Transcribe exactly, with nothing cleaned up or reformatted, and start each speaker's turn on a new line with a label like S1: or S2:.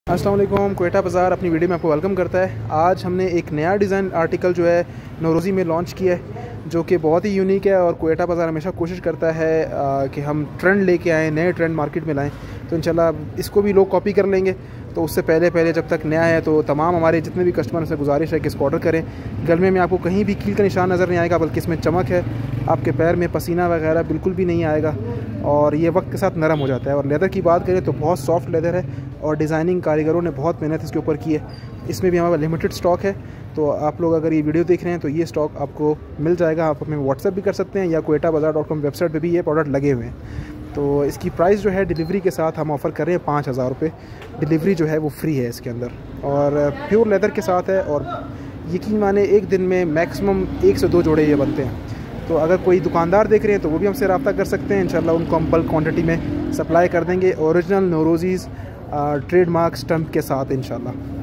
S1: अस्सलाम वालेकुम। कोयटा बाज़ार अपनी वीडियो में आपको वेलकम करता है। आज हमने एक नया डिज़ाइन आर्टिकल जो है नौरोज़ी में लॉन्च किया है, जो कि बहुत ही यूनिक है। और कोयटा बाज़ार हमेशा कोशिश करता है आ, कि हम ट्रेंड लेके आएँ, नए ट्रेंड मार्केट में लाएँ। तो इंशाल्लाह इसको भी लोग कॉपी कर लेंगे। तो उससे पहले पहले जब तक नया है तो तमाम हमारे जितने भी कस्टमर से गुजारिश है कि इसको ऑर्डर करें। गलमे में आपको कहीं भी कील का निशान नज़र नहीं आएगा, बल्कि इसमें चमक है। आपके पैर में पसीना वगैरह बिल्कुल भी नहीं आएगा और ये वक्त के साथ नरम हो जाता है। और लेदर की बात करें तो बहुत सॉफ्ट लेदर है और डिज़ाइनिंग कारीगरों ने बहुत मेहनत इसके ऊपर की है। इसमें भी हमारा लिमिटेड स्टॉक है, तो आप लोग अगर ये वीडियो देख रहे हैं तो ये स्टॉक आपको मिल जाएगा। आप हमें व्हाट्सएप भी कर सकते हैं या कोयटा बाज़ार डॉट कॉम वेबसाइट पर भी ये प्रोडक्ट लगे हुए हैं। तो इसकी प्राइस जो है डिलीवरी के साथ हम ऑफ़र कर रहे हैं पाँच हज़ार रुपये। डिलीवरी जो है वो फ्री है इसके अंदर और प्योर लेदर के साथ है। और यकीन माने एक दिन में मैक्सिमम एक से दो जोड़े ये बनते हैं। तो अगर कोई दुकानदार देख रहे हैं तो वो भी हमसे रब्ता कर सकते हैं। इंशाल्लाह उनको हम बल्क क्वांटिटी में सप्लाई कर देंगे, ओरिजिनल नौरोज़ीज़ ट्रेडमार्क स्टम्प के साथ इंशाल्लाह।